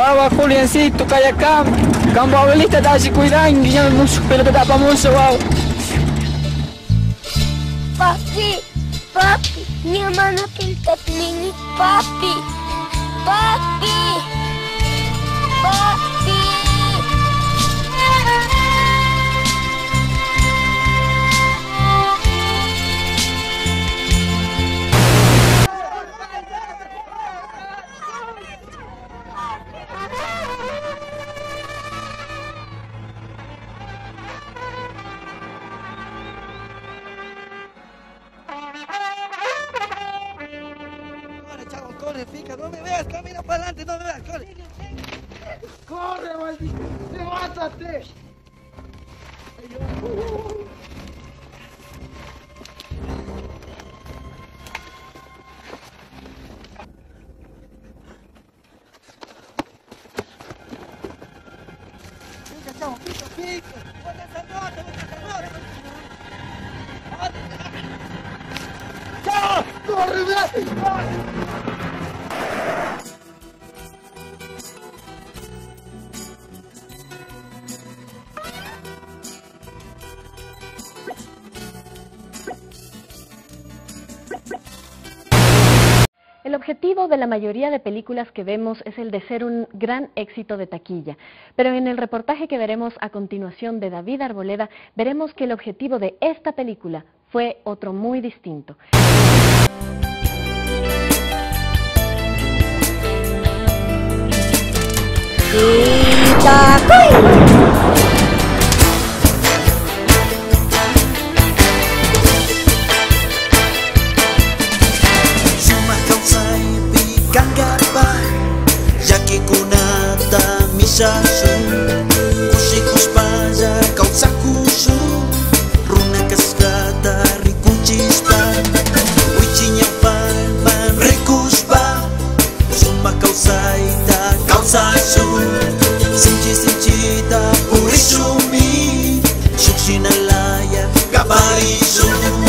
Wow, Juliancito, Cayacam, Campo Abuelita, está así cuidando, ya mucho, pero te tapa mucho, wow. Papi, papi, mi hermano pinta mini, papi, papi, papi. Corre, fica, no me veas, camina para adelante, no me veas, corre. Corre, maldito, levántate. Fica, chavo, fica, fica. Bota esa nota, bota esa nota. ¡Chao! ¡Corre, corre! El objetivo de la mayoría de películas que vemos es el de ser un gran éxito de taquilla, pero en el reportaje que veremos a continuación de David Arboleda, veremos que el objetivo de esta película fue otro muy distinto. Sinalaya, Gabarizo.